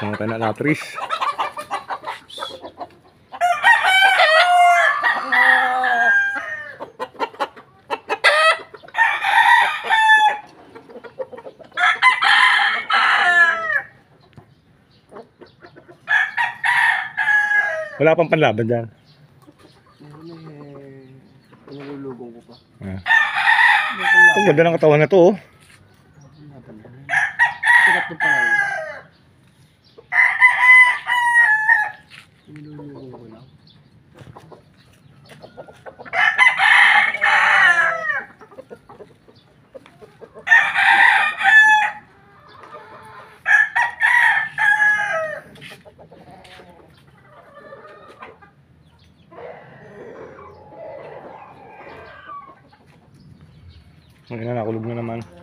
Mga tayo na latris. Wala pang panlaban dyan. Nalulugong ko pa. Ang ganda ng katawan na to, oh. Tigat na pala yun. Nalulugong ko lang. Ngayon na nakulog na naman.